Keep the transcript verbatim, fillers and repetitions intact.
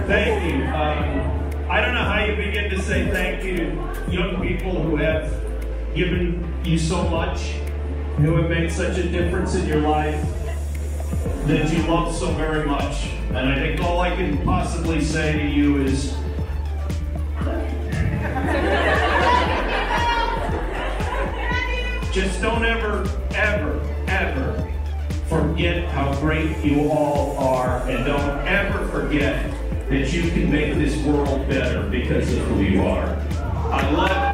Thank you. Um, I don't know how you begin to say thank you to young people who have given you so much, who have made such a difference in your life, that you love so very much. And I think all I can possibly say to you is, just don't ever, ever, ever forget how great you all are, and don't ever forget that you can make this world better because of who you are. I love